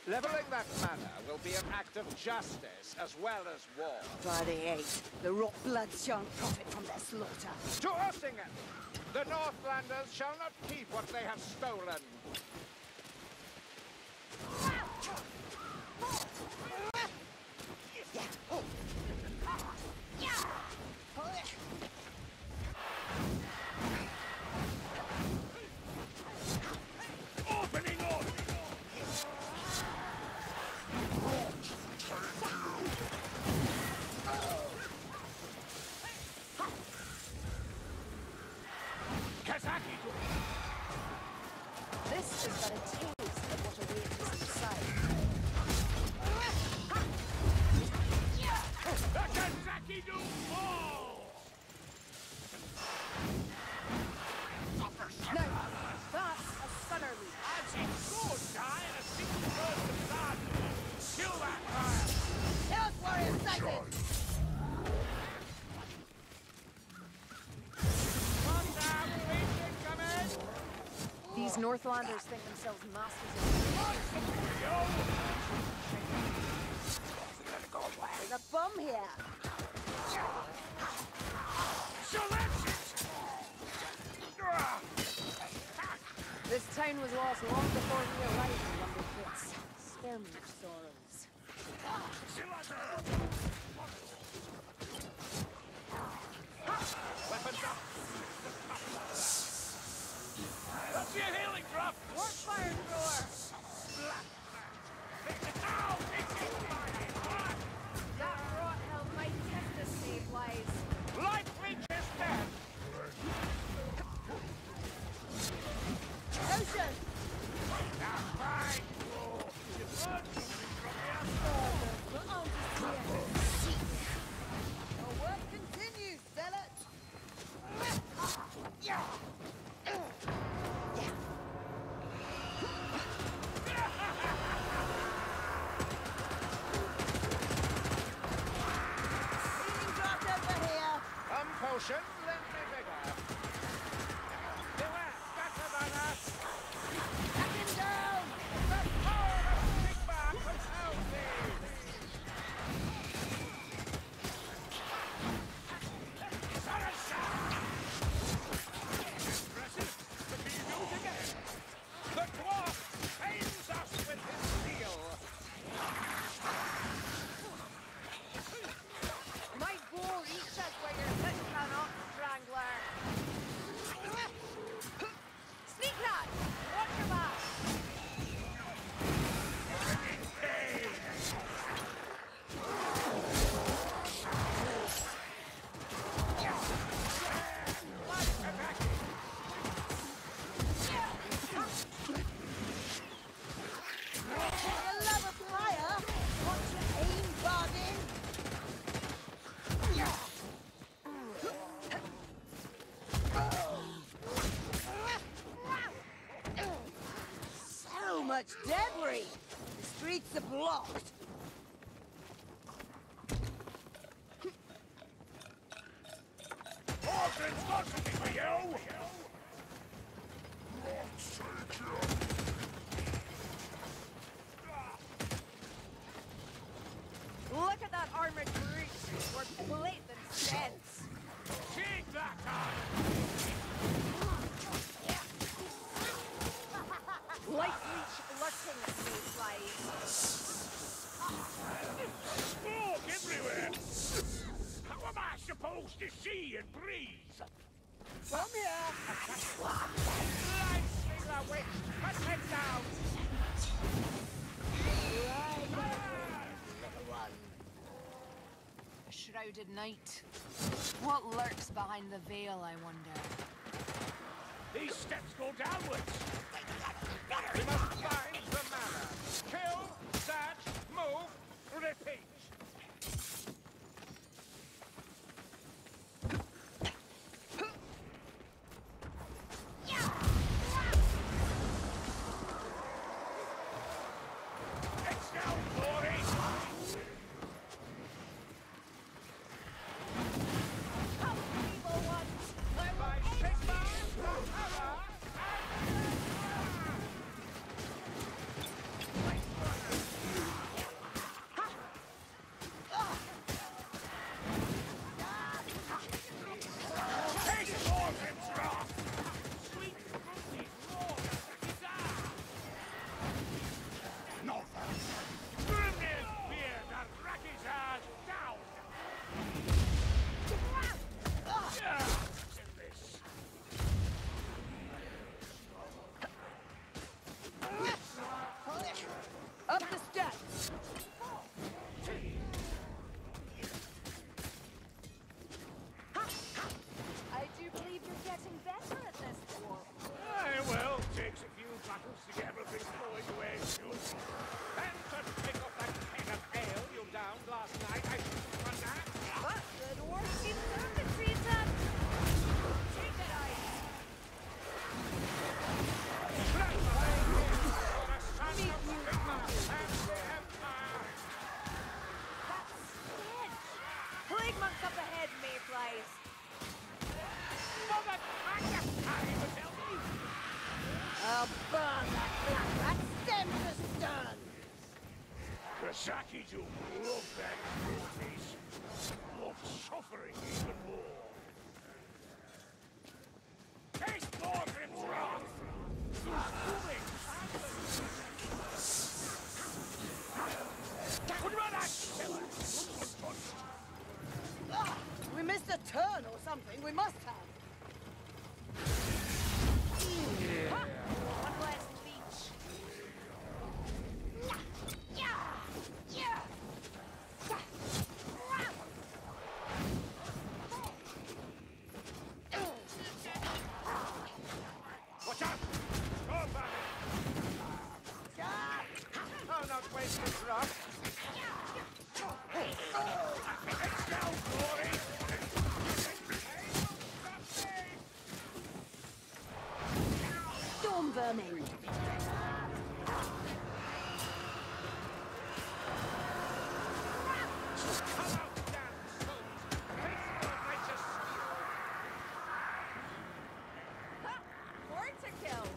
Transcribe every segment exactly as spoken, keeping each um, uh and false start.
Leveling that manor will be an act of justice as well as war. By the eight, the rot bloods shan't profit from their slaughter. To Ossingen! The Northlanders shall not keep what they have stolen. Opening up! Kazaki! This is but a taste of what awaits inside. The Kazaki do fall! No, that's a Sutterly. I've seen swords die in a single burst of darkness. Kill that fire! Chaos Warrior sighted! Come down, Legion, come in! These Northlanders think themselves masters of There's a bomb here! So that's it! Ah! This town was lost long before we arrived in Lumberpits. Spare me your sorrows. Weapons up! That's your healing drop! More fire thrower! Ow! It's in my That rot hell might test us, Mayflies. Light Leech is dead! Ocean! Now fight! We're on to see it. Our work continues, zealot! Healing drop over here! Some potion, lend me vigor. Beware, better than us! Back him down! The power of Sigma compels thee! The dwarf pains us with his steel! My boar eats us where your fish cannot, Strangler! Sneak that! Watch your back! For the love of fire! Want to aim, bargain? So much debris! The streets are blocked! Morgan's got something for you! Look at that armored breach! We're blade than sense! Take that eye! Light reach lurking at me, flies. Smoke everywhere! How am I supposed to see and breathe? Come here! Light Sigma witch, cut him down! A shrouded night. What lurks behind the veil, I wonder? These steps go downwards! We must find the manor. Kill, search, move, repeat. It's down, glory! Come, evil ones! I will By end Sigma, you! the power, and I'll burn that big rat stem to stern! The Sakis will love that piece. Love suffering even more. Taste Morgrim's wrath! He's coming! Could run that killer! Ah, we missed a turn or something. We must have. Ha! One less leech. Yeah! Yeah! Watch out! Go back! I'll not waste this rock. It's down, Glory! Storm vermin. Come out, damn souls! Face your righteous steel! More to kill.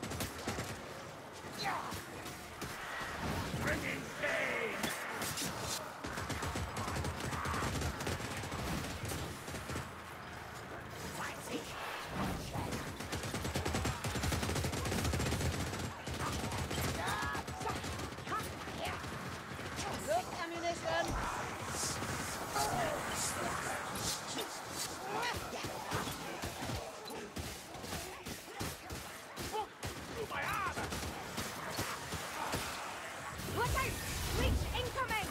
Bringing pain! Look, ammunition. Through my armor! Look out! Leech incoming!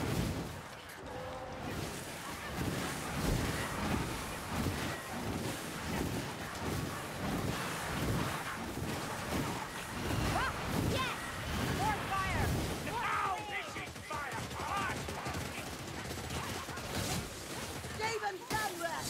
Ah, yes! More fire! Now this is fire! Hot! Stephen Dunlap.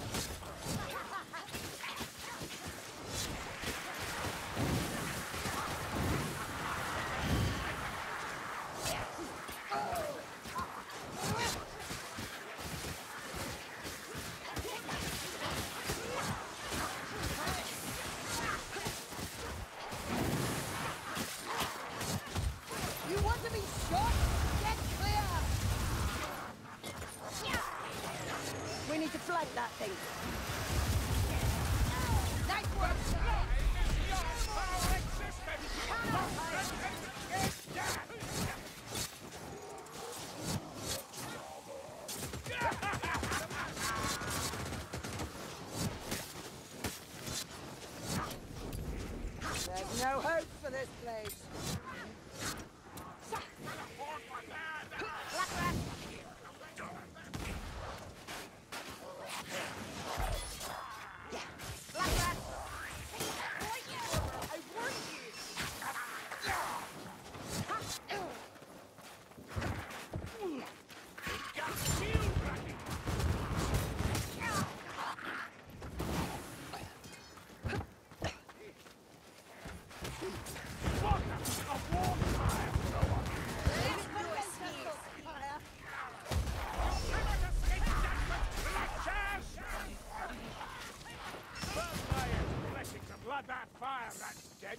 You want to be shot? Get clear! We need to flank that thing. Nice work, sir! Your power existence! It's death! There's no hope for this place. Black rat! Black rat! I warned you! Got shield racking! What a war fire! Blood that fire, rat's dead.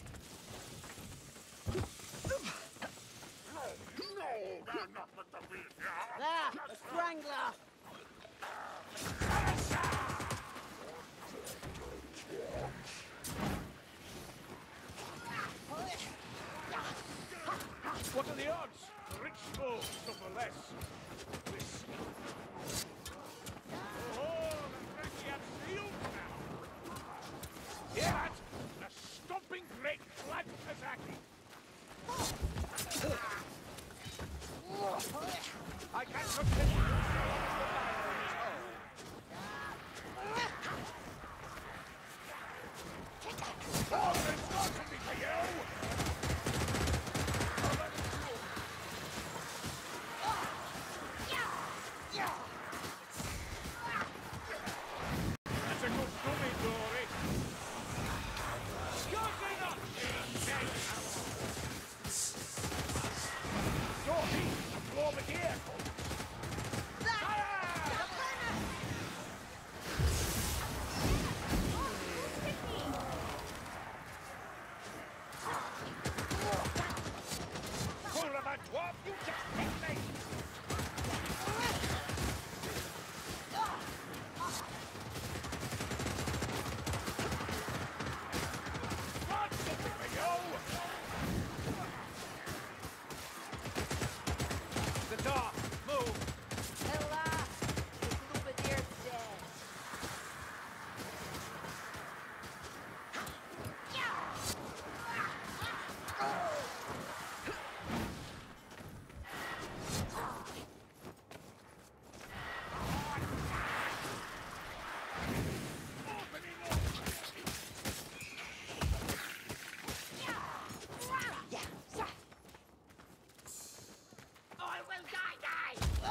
No, they're not with the wheel. There, the strangler. What are the odds? The rich souls suffer less. This. Oh, the Frankie have sealed now. Hear that? The stomping great Vlad Kazaki. I can't continue. Oh, there's got something for you! That's a good dummy, Dory. Good enough! off! You just hit me! Got something for you! The door! Move! Alas, the Glubadier's dead. I will die, die!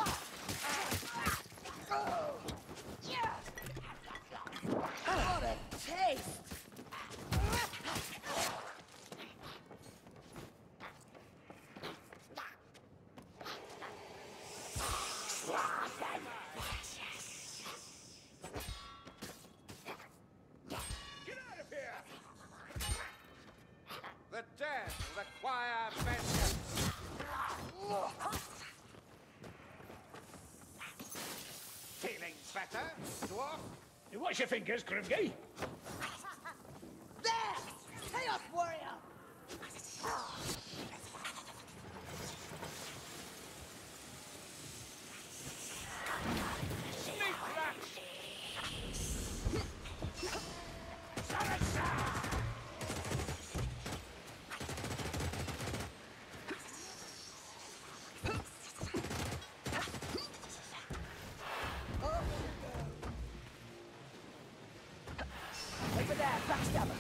What a taste! Get out of here! The dead require vengeance! Feeling better, dwarf? You wash your fingers, Grimgay. There! Chaos Warrior! Sneak rat! Over there, backstabber!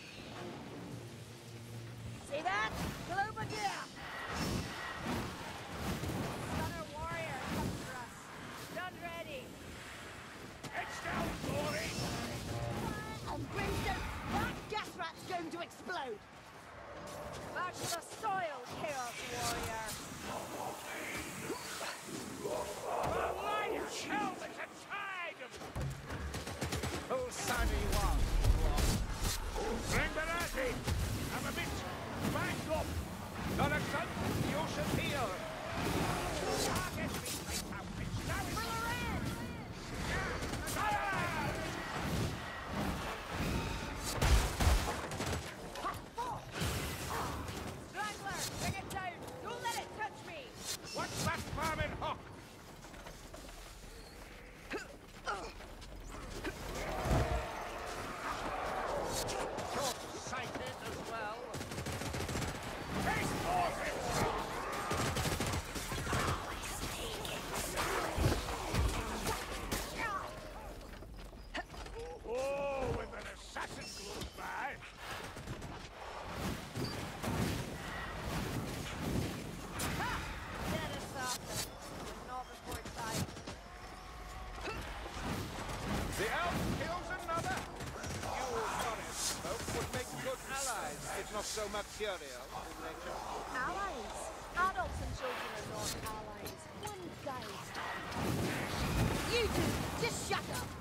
See that? Globadier! Stunner warrior comes for us. Done ready. Heads down, Glory! And brimstone, that gas rat's going to explode! Back to the soil, Chaos Warrior. Light hell, there's a tide of them! Whose side are you on, dwarf? Grandarati! I'm a bit banged up! Not a gun, you should heal! Target me, my outfit! Now it's Strangler, bring it down. Don't let it touch me. What's that vermin hook? Short-sighted as well. Take more of it! Oh, with an assassin close by! Dead assassin. Not before time. The elf kills another. You forest folk would make good allies, if not so mercurial in nature. Allies. Adults and children are not allies. One guide. You two, just shut up!